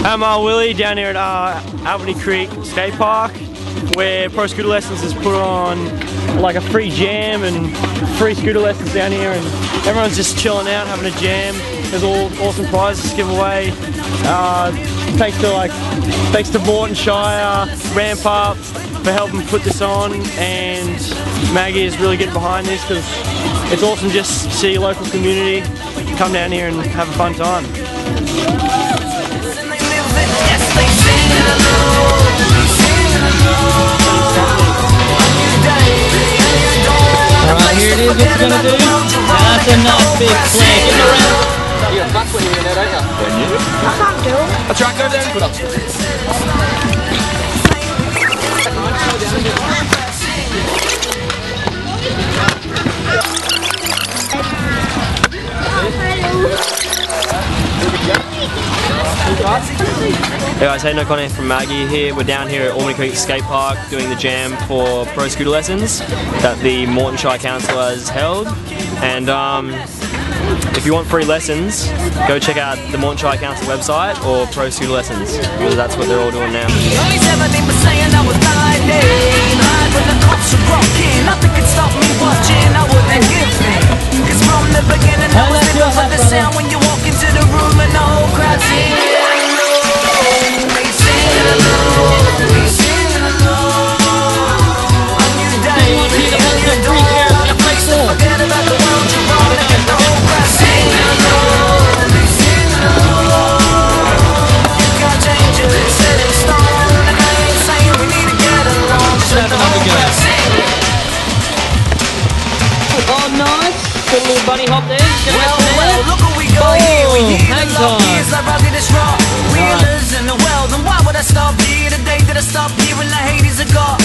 I'm O′Leary down here at Albany Creek Skate Park, where Pro Scooter Lessons has put on like a free jam and free scooter lessons down here, and everyone's just chilling out, having a jam. There's all awesome prizes to give away. Thanks to Moreton Shire, Ramp Up for helping put this on, and Maggie is really getting behind this because it's awesome just to see local community come down here and have a fun time. Alright, here it is, what you're going to do. That's a nice big flag. Give it a round. You got back when you're in there, don't you? When you? I can't do it. That's right, go down. Put up. Hey guys, Hayden O'Connor from Maggie here. We're down here at Albany Creek Skate Park doing the jam for Pro Scooter Lessons that the Moreton Shire Council has held. And if you want free lessons, go check out the Moreton Shire Council website or Pro Scooter Lessons, because that's what they're all doing now. Oh, nice. Good little bunny hop there. Well, look what we got here. We hang the long on. years like rocket rock. Wheelers in the world, and why would I stop here? The day that I stop here in the Hades of God.